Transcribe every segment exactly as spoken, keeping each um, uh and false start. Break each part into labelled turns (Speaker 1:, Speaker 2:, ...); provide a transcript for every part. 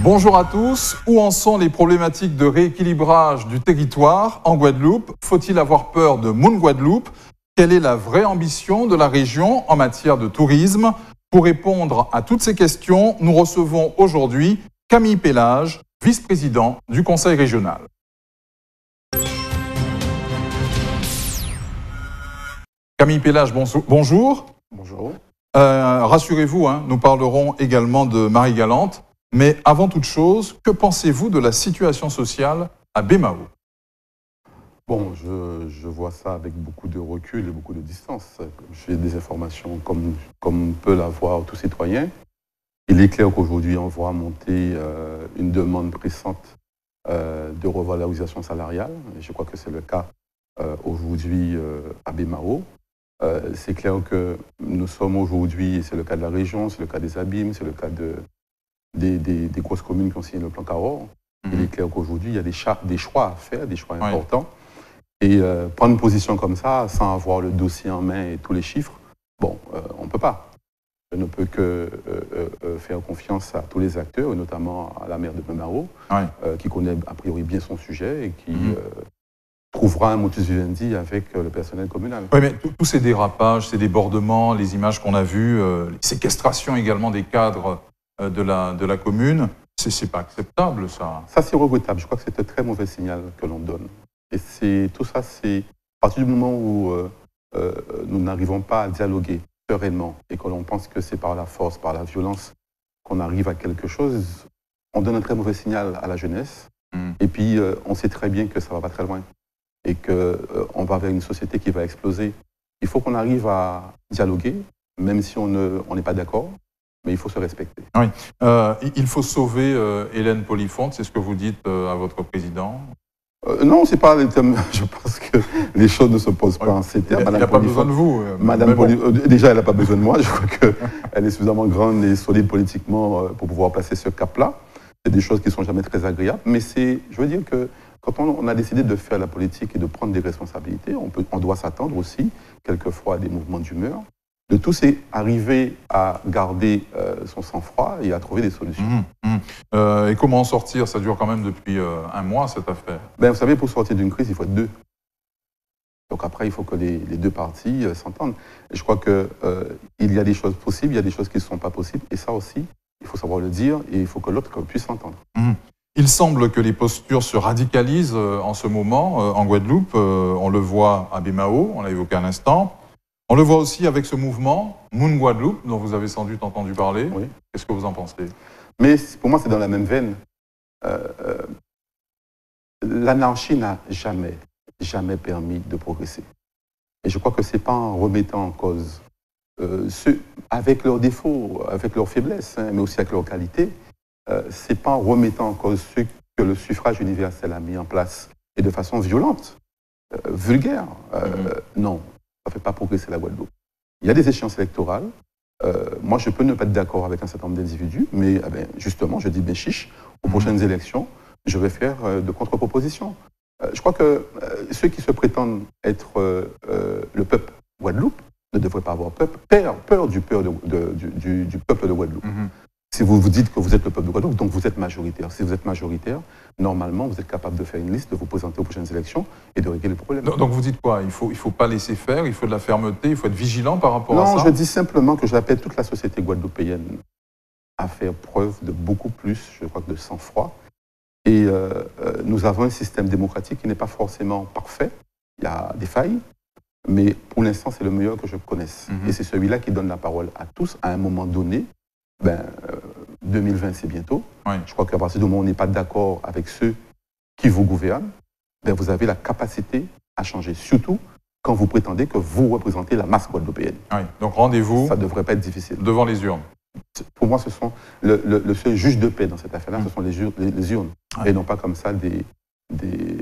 Speaker 1: Bonjour à tous. Où en sont les problématiques de rééquilibrage du territoire en Guadeloupe? Faut-il avoir peur de Moon Guadeloupe? Quelle est la vraie ambition de la région en matière de tourisme? Pour répondre à toutes ces questions, nous recevons aujourd'hui Camille Pellage, vice-président du Conseil régional. Camille Pellage, bonjour.
Speaker 2: Bonjour.
Speaker 1: Euh, rassurez-vous, hein, nous parlerons également de Marie-Galante. Mais avant toute chose, que pensez-vous de la situation sociale à Baie-Mahault?
Speaker 2: Bon, je, je vois ça avec beaucoup de recul et beaucoup de distance. J'ai des informations comme, comme peut l'avoir tout citoyen. Il est clair qu'aujourd'hui, on voit monter euh, une demande pressante euh, de revalorisation salariale. Et je crois que c'est le cas euh, aujourd'hui euh, à Baie-Mahault. Euh, c'est clair que nous sommes aujourd'hui, c'est le cas de la région, c'est le cas des Abîmes, c'est le cas de... Des, des, des grosses communes qui ont signé le plan Cahors. Mmh. Il est clair qu'aujourd'hui, il y a des, des choix à faire, des choix importants. Oui. Et euh, prendre une position comme ça, sans avoir le dossier en main et tous les chiffres, bon, euh, on ne peut pas. Je ne peux que euh, euh, faire confiance à tous les acteurs, et notamment à la maire de Baie-Mahault, oui. euh, qui connaît a priori bien son sujet et qui mmh. euh, trouvera un modus vivendi avec euh, le personnel communal.
Speaker 1: Oui, mais tous ces dérapages, ces débordements, les images qu'on a vues, euh, les séquestrations également des cadres De la, de la commune, c'est pas acceptable, ça.
Speaker 2: Ça, c'est regrettable. Je crois que c'est un très mauvais signal que l'on donne. Et c'est tout ça, c'est à partir du moment où euh, euh, nous n'arrivons pas à dialoguer sereinement et que l'on pense que c'est par la force, par la violence qu'on arrive à quelque chose, on donne un très mauvais signal à la jeunesse. Mm. Et puis, euh, on sait très bien que ça va pas très loin et qu'on euh, va vers une société qui va exploser. Il faut qu'on arrive à dialoguer, même si on ne, on n'est pas d'accord. Mais il faut se respecter.
Speaker 1: Oui. Euh, il faut sauver euh, Hélène Polifonte, c'est ce que vous dites euh, à votre président?
Speaker 2: euh, Non, c'est pas les termes. Je pense que les choses ne se posent pas
Speaker 1: oui.
Speaker 2: en ces termes.
Speaker 1: Il n'a pas besoin de vous. Euh,
Speaker 2: Madame Poli... bon. Déjà, elle n'a pas besoin de moi. Je crois qu'elle est suffisamment grande et solide politiquement pour pouvoir passer ce cap-là. C'est des choses qui ne sont jamais très agréables. Mais c'est, je veux dire que quand on, on a décidé de faire la politique et de prendre des responsabilités, on, peut, on doit s'attendre aussi, quelquefois, à des mouvements d'humeur. De tous, c'est arriver à garder euh, son sang-froid et à trouver des solutions.
Speaker 1: Mmh, mmh. Euh, et comment en sortir? Ça dure quand même depuis euh, un mois, cette affaire.
Speaker 2: Ben, vous savez, pour sortir d'une crise, il faut être deux. Donc après, il faut que les, les deux parties euh, s'entendent. Et je crois qu'il euh, y a des choses possibles, il y a des choses qui ne sont pas possibles. Et ça aussi, il faut savoir le dire et il faut que l'autre puisse s'entendre.
Speaker 1: Mmh. Il semble que les postures se radicalisent euh, en ce moment euh, en Guadeloupe. Euh, on le voit à Baie-Mahault, on l'a évoqué à l'instant. On le voit aussi avec ce mouvement, Moon Guadeloupe, dont vous avez sans doute entendu parler.
Speaker 2: Oui.
Speaker 1: Qu'est-ce que vous en pensez?
Speaker 2: Mais pour moi, c'est dans la même veine. Euh, euh, L'anarchie n'a jamais, jamais permis de progresser. Et je crois que ce n'est pas en remettant en cause euh, ceux, avec leurs défauts, avec leurs faiblesses, hein, mais aussi avec leurs qualités, euh, ce n'est pas en remettant en cause ceux que le suffrage universel a mis en place et de façon violente, euh, vulgaire. Euh, mm-hmm. Non. Ça ne fait pas progresser la Guadeloupe. Il y a des échéances électorales. Euh, moi, je peux ne pas être d'accord avec un certain nombre d'individus, mais eh bien, justement, je dis ben chiche, aux mmh. prochaines élections, je vais faire euh, de contre-propositions. Euh, je crois que euh, ceux qui se prétendent être euh, euh, le peuple Guadeloupe ne devraient pas avoir peur, peur, peur, du, peur de, de, du, du, du peuple de Guadeloupe. Mmh. Si vous vous dites que vous êtes le peuple de Guadeloupe, donc vous êtes majoritaire. Si vous êtes majoritaire, normalement, vous êtes capable de faire une liste, de vous présenter aux prochaines élections et de régler le problème.
Speaker 1: Donc vous dites quoi? Il ne faut, il faut pas laisser faire, il faut de la fermeté, il faut être vigilant par rapport
Speaker 2: non,
Speaker 1: à ça?
Speaker 2: Non, je dis simplement que j'appelle toute la société guadeloupéenne à faire preuve de beaucoup plus, je crois, de sang-froid. Et euh, euh, nous avons un système démocratique qui n'est pas forcément parfait. Il y a des failles, mais pour l'instant, c'est le meilleur que je connaisse. Mm-hmm. Et c'est celui-là qui donne la parole à tous à un moment donné. Ben, euh, deux mille vingt, c'est bientôt. Oui. Je crois qu'à partir du moment où on n'est pas d'accord avec ceux qui vous gouvernent, ben, vous avez la capacité à changer. Surtout quand vous prétendez que vous représentez la masse guadeloupéenne.
Speaker 1: Oui. Donc rendez-vous.
Speaker 2: Ça ne devrait pas être difficile.
Speaker 1: Devant les urnes.
Speaker 2: Pour moi, ce sont le, le, le seul juge de paix dans cette affaire-là, mmh. ce sont les, les, les urnes. Oui. Et non pas comme ça des, des,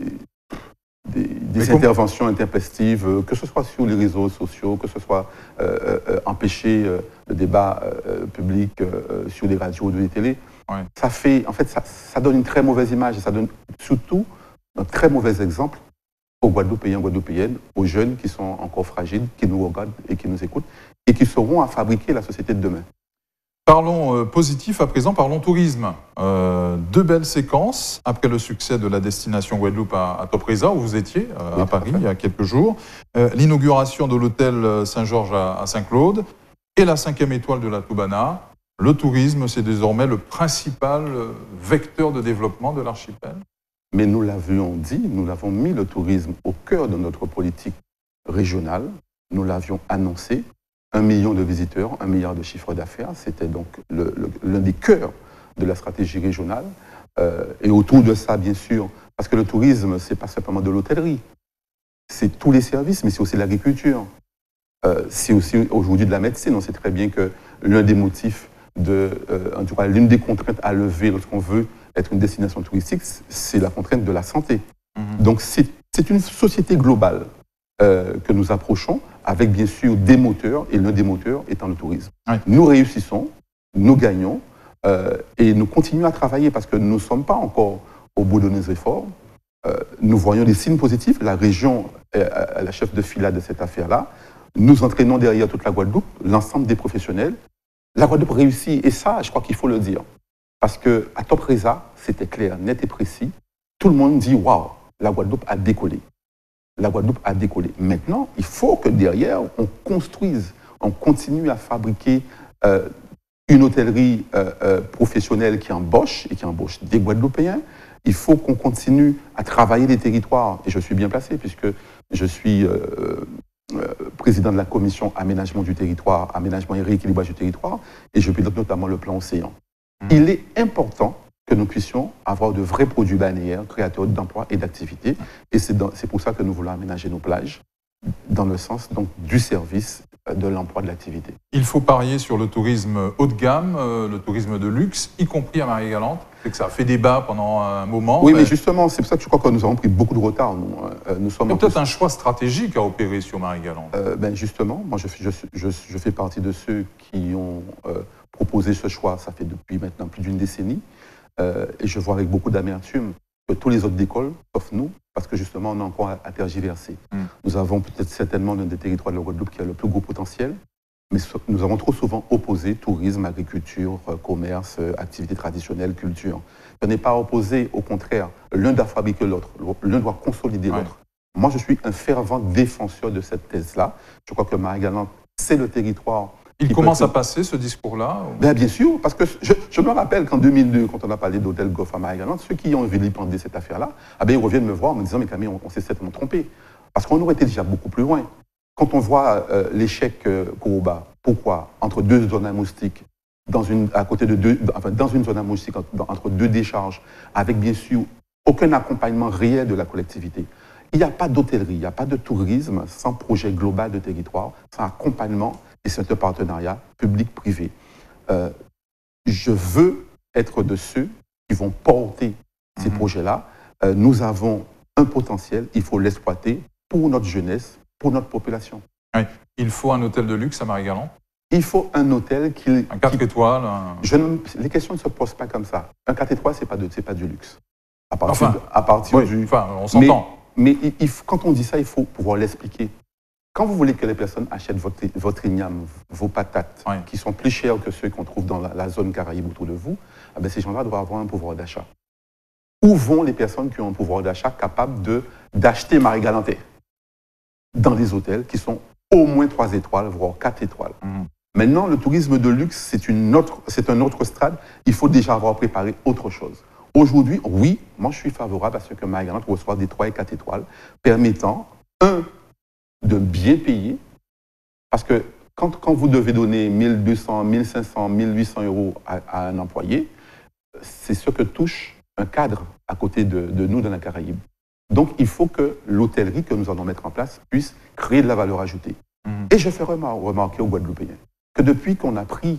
Speaker 2: des, des interventions intempestives, que ce soit sur les réseaux sociaux, que ce soit euh, euh, empêcher euh, le débat euh, public euh, sur les radios ou les télés. Oui. Ça fait, en fait, ça, ça donne une très mauvaise image et ça donne surtout un très mauvais exemple aux Guadeloupéens, Guadeloupéennes, aux jeunes qui sont encore fragiles, qui nous regardent et qui nous écoutent et qui sauront à fabriquer la société de demain.
Speaker 1: Parlons euh, positif à présent, parlons tourisme. Euh, deux belles séquences après le succès de la destination Guadeloupe à, à Topresa, où vous étiez, euh,
Speaker 2: Oui,
Speaker 1: à Paris, il y a quelques jours. Euh, L'inauguration de l'hôtel Saint-Georges à, à Saint-Claude et la cinquième étoile de la Toubana. Le tourisme, c'est désormais le principal vecteur de développement de l'archipel.
Speaker 2: Mais nous l'avions dit, nous l'avons mis le tourisme au cœur de notre politique régionale. Nous l'avions annoncé. Un million de visiteurs, un milliard de chiffre d'affaires, c'était donc le, le, l'un des cœurs de la stratégie régionale. Euh, et autour de ça, bien sûr, parce que le tourisme, c'est pas simplement de l'hôtellerie, c'est tous les services, mais c'est aussi l'agriculture. Euh, c'est aussi aujourd'hui de la médecine. On sait très bien que l'un des motifs, de, euh, en tout cas l'une des contraintes à lever lorsqu'on veut être une destination touristique, c'est la contrainte de la santé. Mmh. Donc c'est, c'est une société globale euh, que nous approchons, avec bien sûr des moteurs, et l'un des moteurs étant le tourisme. Oui. Nous réussissons, nous gagnons, euh, et nous continuons à travailler parce que nous ne sommes pas encore au bout de nos efforts. Euh, nous voyons des signes positifs. La région est la chef de file de cette affaire-là. Nous entraînons derrière toute la Guadeloupe, l'ensemble des professionnels. La Guadeloupe réussit, et ça, je crois qu'il faut le dire. Parce qu'à Topresa, c'était clair, net et précis. Tout le monde dit « Waouh, la Guadeloupe a décollé ». La Guadeloupe a décollé. Maintenant, il faut que derrière, on construise, on continue à fabriquer euh, une hôtellerie euh, euh, professionnelle qui embauche et qui embauche des Guadeloupéens. Il faut qu'on continue à travailler les territoires. Et je suis bien placé puisque je suis euh, euh, président de la commission aménagement du territoire, aménagement et rééquilibrage du territoire, et je pilote notamment le plan Océan. Mmh. Il est important que nous puissions avoir de vrais produits balnéaires, créateurs d'emplois et d'activités. Et c'est, dans, c'est pour ça que nous voulons aménager nos plages, dans le sens donc, du service, de l'emploi, de l'activité.
Speaker 1: Il faut parier sur le tourisme haut de gamme, euh, le tourisme de luxe, y compris à Marie-Galante. C'est que ça a fait débat pendant un moment.
Speaker 2: Oui, mais, mais justement, c'est pour ça que je crois que nous avons pris beaucoup de retard. Nous, euh, nous sommes
Speaker 1: Il y a peut-être plus... un choix stratégique à opérer sur Marie-Galante.
Speaker 2: Euh, ben justement, moi je, je, je, je fais partie de ceux qui ont euh, proposé ce choix, ça fait depuis maintenant plus d'une décennie. Euh, et je vois avec beaucoup d'amertume que tous les autres écoles, sauf nous, parce que justement, on a encore à, à tergiverser. Mm. Nous avons peut-être certainement l'un des territoires de la Guadeloupe qui a le plus gros potentiel, mais so- nous avons trop souvent opposé tourisme, agriculture, euh, commerce, euh, activités traditionnelles, culture. Ce n'est pas opposé, au contraire, l'un doit fabriquer l'autre, l'un doit consolider ouais. l'autre. Moi, je suis un fervent défenseur de cette thèse-là. Je crois que Marie-Galante, c'est le territoire.
Speaker 1: Il commence peut... à passer, ce discours-là ou...
Speaker 2: ben, Bien sûr, parce que je, je me rappelle qu'en deux mille deux, quand on a parlé d'hôtel Golf à Marie-Galante, ceux qui ont vilipendé cette affaire-là, ah ben, ils reviennent me voir en me disant « Mais Camille, on, on s'est certainement trompé. » Parce qu'on aurait été déjà beaucoup plus loin. Quand on voit euh, l'échec euh, Kourouba, pourquoi entre deux zones à moustiques, dans une, à côté de deux, enfin, dans une zone à moustiques, entre deux décharges, avec bien sûr aucun accompagnement réel de la collectivité. Il n'y a pas d'hôtellerie, il n'y a pas de tourisme sans projet global de territoire, sans accompagnement. Et c'est un partenariat public-privé. Euh, je veux être de ceux qui vont porter ces mmh. projets-là. Euh, nous avons un potentiel, il faut l'exploiter pour notre jeunesse, pour notre population.
Speaker 1: Oui. Il faut un hôtel de luxe à Marie-Galante.
Speaker 2: Il faut un hôtel qui...
Speaker 1: Un quatre qui, étoiles. Un...
Speaker 2: Je ne, les questions ne se posent pas comme ça. Un quatre étoiles, ce n'est pas, pas du luxe. À partir,
Speaker 1: enfin,
Speaker 2: de, à partir
Speaker 1: oui,
Speaker 2: du...
Speaker 1: Enfin, on s'entend.
Speaker 2: Mais, mais il, il, quand on dit ça, il faut pouvoir l'expliquer. Quand vous voulez que les personnes achètent votre, votre igname, vos patates, oui. qui sont plus chères que ceux qu'on trouve dans la, la zone Caraïbe autour de vous, eh bien, ces gens-là doivent avoir un pouvoir d'achat. Où vont les personnes qui ont un pouvoir d'achat capable de, d'acheter Marie-Galante dans des hôtels qui sont au moins trois étoiles, voire quatre étoiles. Mmh. Maintenant, le tourisme de luxe, c'est, une autre, c'est un autre stade. Il faut déjà avoir préparé autre chose. Aujourd'hui, oui, moi je suis favorable à ce que Marie-Galante reçoive des trois et quatre étoiles, permettant, un, de bien payer, parce que quand, quand vous devez donner mille deux cents, mille cinq cents, mille huit cents euros à, à un employé, c'est ce que touche un cadre à côté de, de nous dans la Caraïbe. Donc il faut que l'hôtellerie que nous allons mettre en place puisse créer de la valeur ajoutée. Mmh. Et je fais remar- remarquer aux Guadeloupéens que depuis qu'on a pris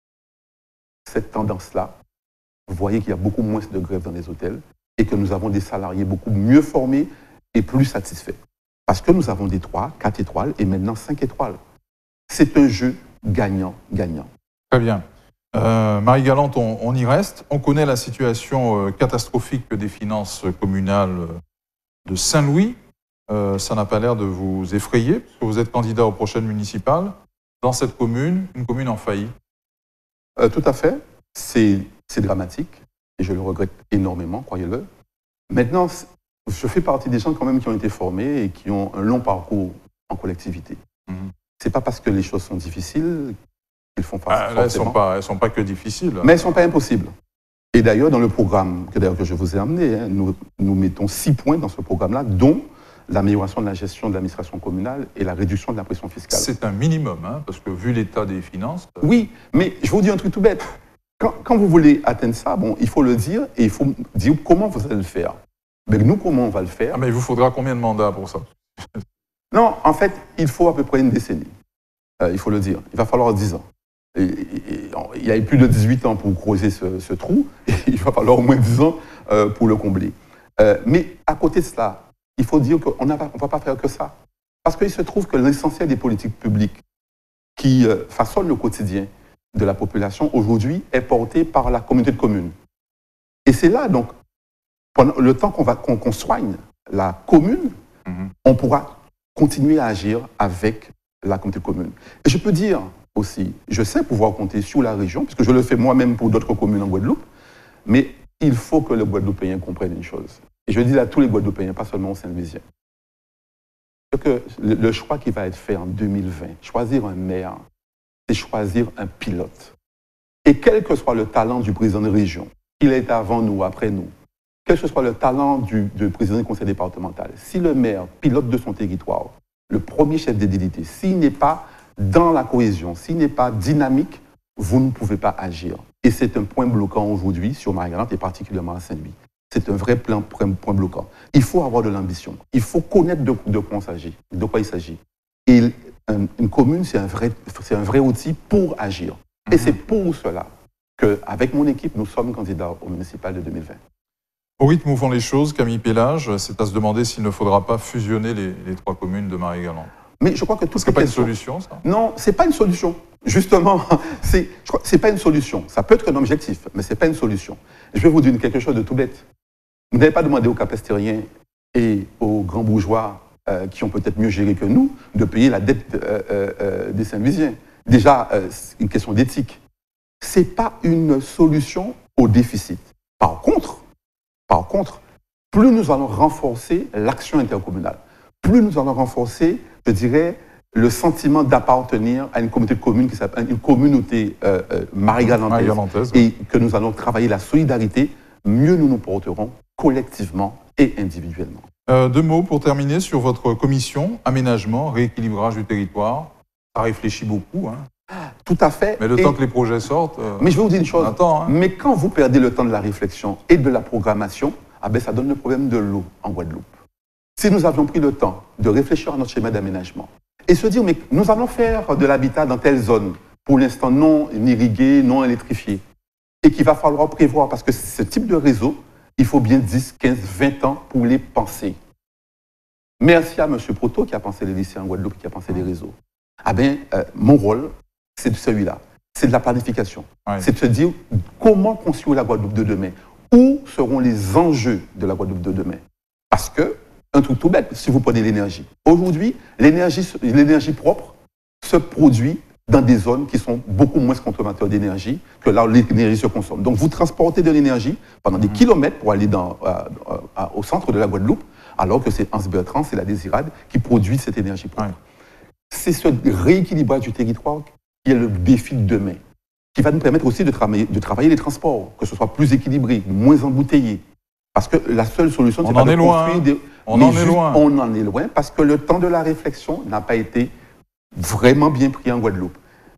Speaker 2: cette tendance-là, vous voyez qu'il y a beaucoup moins de grèves dans les hôtels et que nous avons des salariés beaucoup mieux formés et plus satisfaits. Parce que nous avons des trois, quatre étoiles et maintenant cinq étoiles. C'est un jeu gagnant-gagnant.
Speaker 1: Très bien. Euh, Marie-Galante, on, on y reste. On connaît la situation euh, catastrophique des finances communales de Saint-Louis. Euh, ça n'a pas l'air de vous effrayer, parce que vous êtes candidat aux prochaines municipales. Dans cette commune, une commune en faillite.
Speaker 2: Euh, tout à fait. C'est dramatique et je le regrette énormément, croyez-le. Maintenant, je fais partie des gens quand même qui ont été formés et qui ont un long parcours en collectivité. Mmh. C'est pas parce que les choses sont difficiles qu'ils font face.
Speaker 1: Ah, là, elles ne sont pas, elles sont pas que difficiles.
Speaker 2: Mais elles ne sont pas impossibles. Et d'ailleurs, dans le programme que, que je vous ai amené, hein, nous, nous mettons six points dans ce programme-là, dont l'amélioration de la gestion de l'administration communale et la réduction de la pression fiscale.
Speaker 1: C'est un minimum, hein, parce que vu l'état des finances...
Speaker 2: Euh... Oui, mais je vous dis un truc tout bête. Quand, quand vous voulez atteindre ça, bon, il faut le dire et il faut dire comment vous allez le faire. Mais nous, comment on va le faire?
Speaker 1: Ah, mais il vous faudra combien de mandats pour ça?
Speaker 2: Non, en fait, il faut à peu près une décennie. Euh, il faut le dire. Il va falloir dix ans. Et, et, et, il y a plus de dix-huit ans pour creuser ce, ce trou. Et il va falloir au moins dix ans euh, pour le combler. Euh, mais à côté de cela, il faut dire qu'on ne va pas faire que ça. Parce qu'il se trouve que l'essentiel des politiques publiques qui euh, façonnent le quotidien de la population aujourd'hui est porté par la communauté de communes. Et c'est là, donc, pendant le temps qu'on va qu'on, qu'on soigne la commune, mmh. on pourra continuer à agir avec la communauté de communes. Et je peux dire aussi, je sais pouvoir compter sur la région, puisque je le fais moi-même pour d'autres communes en Guadeloupe, mais il faut que le Guadeloupéen comprenne une chose. Et je dis à tous les Guadeloupéens, pas seulement aux Saint-Louisiens, que le choix qui va être fait en deux mille vingt, choisir un maire, c'est choisir un pilote. Et quel que soit le talent du président de région, qu'il est avant nous, après nous, quel que soit le talent du, du président du conseil départemental, si le maire pilote de son territoire, le premier chef d'identité, s'il n'est pas dans la cohésion, s'il n'est pas dynamique, vous ne pouvez pas agir. Et c'est un point bloquant aujourd'hui sur Marie-Galante et particulièrement à Saint-Louis. C'est un vrai point, point bloquant. Il faut avoir de l'ambition. Il faut connaître de, de quoi il s'agit. De quoi il s'agit. Et un, une commune, c'est un, vrai, c'est un vrai outil pour agir. Et mmh. c'est pour cela qu'avec mon équipe, nous sommes candidats au municipal de deux mille vingt.
Speaker 1: Au rythme où vont les choses, Camille Pélage, c'est à se demander s'il ne faudra pas fusionner les, les trois communes de Marie-Galante.
Speaker 2: Mais je crois que tout
Speaker 1: ce n'est pas une solution, ça?
Speaker 2: Non, c'est pas une solution. Justement, c'est, je crois, c'est pas une solution. Ça peut être un objectif, mais c'est pas une solution. Je vais vous dire quelque chose de tout bête. Vous n'avez pas demandé aux capestériens et aux grands bourgeois euh, qui ont peut-être mieux géré que nous de payer la dette euh, euh, des Saint-Louisiens. Déjà, euh, c'est une question d'éthique. C'est pas une solution au déficit. Par contre, par contre, plus nous allons renforcer l'action intercommunale, plus nous allons renforcer, je dirais, le sentiment d'appartenir à une communauté de communes qui s'appelle une communauté euh, euh, marie-galantaise, et que nous allons travailler la solidarité, mieux nous nous porterons collectivement et individuellement.
Speaker 1: Euh, deux mots pour terminer sur votre commission aménagement, rééquilibrage du territoire. Ça réfléchit beaucoup, hein.
Speaker 2: Tout à fait.
Speaker 1: Mais le et... temps que les projets sortent. Euh,
Speaker 2: mais je vais vous dire une chose.
Speaker 1: Attend, hein.
Speaker 2: Mais quand vous perdez le temps de la réflexion et de la programmation, ah ben ça donne le problème de l'eau en Guadeloupe. Si nous avions pris le temps de réfléchir à notre schéma d'aménagement et se dire, mais nous allons faire de l'habitat dans telle zone, pour l'instant non irrigué, non électrifié, et qu'il va falloir prévoir, parce que ce type de réseau, il faut bien dix, quinze, vingt ans pour les penser. Merci à M. Proto qui a pensé les lycées en Guadeloupe, qui a pensé les réseaux. Ah ben, euh, mon rôle, c'est celui-là. C'est de la planification. Ouais. C'est de se dire comment construire la Guadeloupe de demain. Où seront les enjeux de la Guadeloupe de demain? Parce que, un truc tout bête, si vous prenez l'énergie. Aujourd'hui, l'énergie, l'énergie propre se produit dans des zones qui sont beaucoup moins consommateurs d'énergie que là où l'énergie se consomme. Donc vous transportez de l'énergie pendant des mmh. kilomètres pour aller dans, euh, euh, au centre de la Guadeloupe, alors que c'est Hans Bertrand, c'est la Désirade, qui produit cette énergie propre. Ouais. C'est ce rééquilibrage du territoire qui est le défi de demain, qui va nous permettre aussi de travailler, de travailler les transports, que ce soit plus équilibré, moins embouteillé. Parce que la seule solution, c'est pas de construire des...
Speaker 1: On en est loin.
Speaker 2: On en est loin parce que le temps de la réflexion n'a pas été vraiment bien pris en Guadeloupe.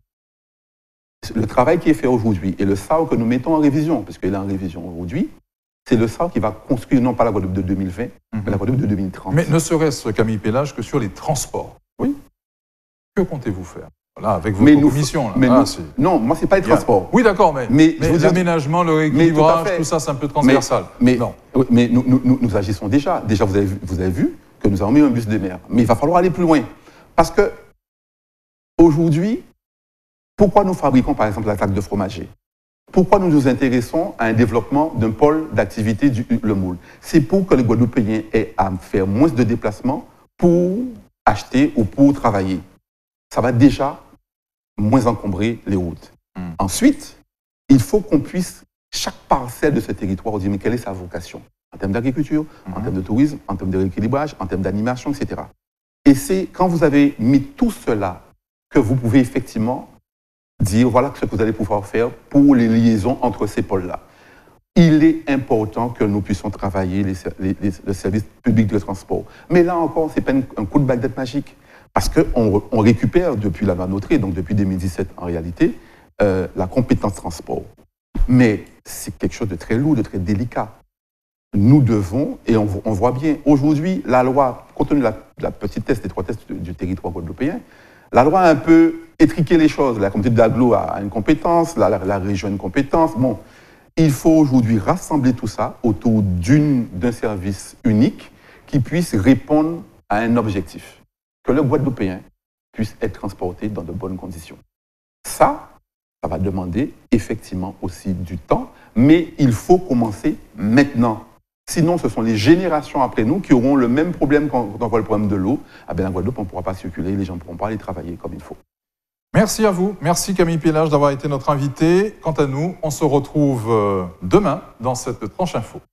Speaker 2: Le travail qui est fait aujourd'hui et le S A O que nous mettons en révision, parce qu'il est en révision aujourd'hui, c'est le S A O qui va construire non pas la Guadeloupe de deux mille vingt, mm-hmm. mais la Guadeloupe de deux mille trente.
Speaker 1: Mais ne serait-ce, Camille Pélage, que sur les transports.
Speaker 2: Oui.
Speaker 1: Que comptez-vous faire? Voilà, avec votre nous, commission. Là.
Speaker 2: Mais
Speaker 1: ah,
Speaker 2: nous, non, moi, c'est pas les transports.
Speaker 1: Oui, d'accord, mais, mais, mais l'aménagement, le rééquilibrage, tout, tout ça, c'est un peu transversal.
Speaker 2: Mais, mais, non. mais nous, nous, nous, nous agissons déjà. Déjà, vous avez, vous avez vu que nous avons mis un bus de mer. Mais il va falloir aller plus loin. Parce que, aujourd'hui, pourquoi nous fabriquons, par exemple, la table de fromager? Pourquoi nous nous intéressons à un développement d'un pôle d'activité du le moule? C'est pour que les Guadeloupéens aient à faire moins de déplacements pour acheter ou pour travailler. Ça va déjà moins encombrer les routes. Mmh. Ensuite, il faut qu'on puisse, chaque parcelle de ce territoire, dire mais quelle est sa vocation en termes d'agriculture, mm-hmm. en termes de tourisme, en termes de rééquilibrage, en termes d'animation, et cetera. Et c'est quand vous avez mis tout cela que vous pouvez effectivement dire voilà ce que vous allez pouvoir faire pour les liaisons entre ces pôles-là. Il est important que nous puissions travailler les, les, les, le service public de transport. Mais là encore, ce n'est pas une, un coup de baguette magique. Parce qu'on on récupère depuis la Vanotré, donc depuis deux mille dix-sept en réalité, euh, la compétence transport. Mais c'est quelque chose de très lourd, de très délicat. Nous devons, et on, on voit bien, aujourd'hui, la loi, compte tenu de la, de la petitesse des trois tests du, du territoire guadeloupéen, la loi a un peu étriqué les choses. La communauté d'agglo a une compétence, la, la, la région a une compétence. Bon, il faut aujourd'hui rassembler tout ça autour d'une, d'un service unique qui puisse répondre à un objectif. Que le Guadeloupéen puisse être transporté dans de bonnes conditions. Ça, ça va demander effectivement aussi du temps, mais il faut commencer maintenant. Sinon, ce sont les générations après nous qui auront le même problème quand on voit le problème de l'eau. Ah bien, en Guadeloupe, on ne pourra pas circuler, les gens ne pourront pas aller travailler comme il faut.
Speaker 1: Merci à vous. Merci Camille Pélage d'avoir été notre invité. Quant à nous, on se retrouve demain dans cette tranche info.